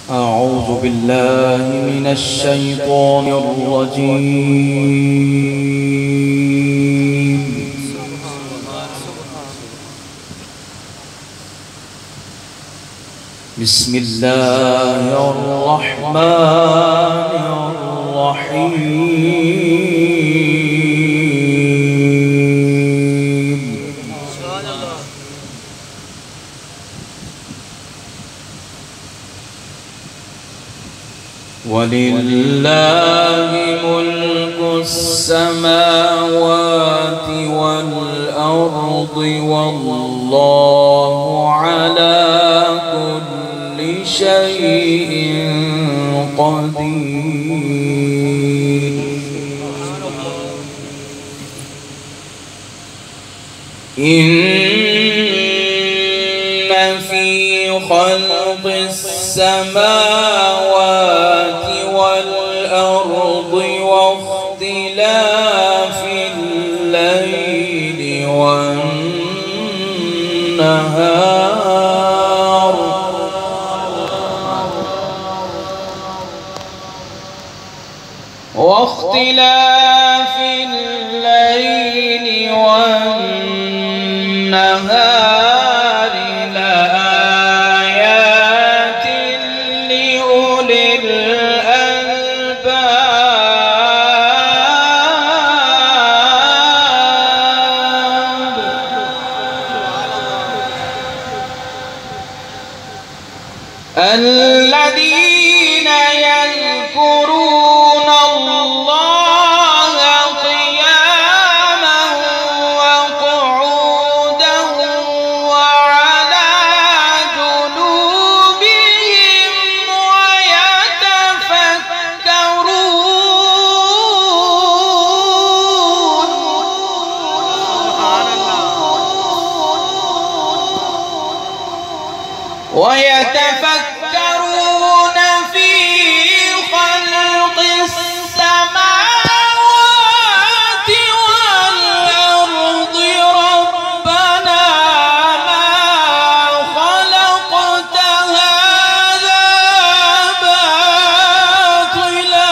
أعوذ بالله من الشيطان الرجيم. بسم الله الرحمن الرحيم. ولله ملك السماوات والأرض والله على كل شيء قدير. إن في خلق السماوات والأرض واختلاف الليل والنهار لآيات لأولي الألباب. الذين يذكرون الله قياما وقعودا وعلى جنوبهم ويتفكرون في خلق السماوات والأرض ربنا ما خلقت هذا باطلا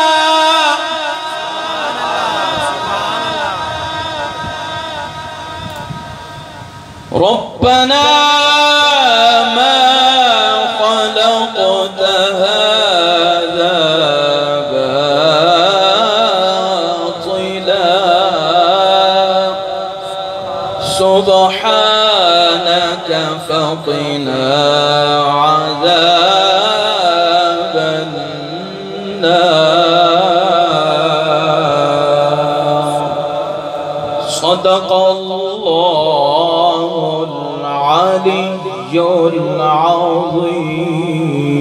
ربنا ما خلقت هذا باطلا سبحانك فقنا عذاب النار. صدق الله العلي العظيم.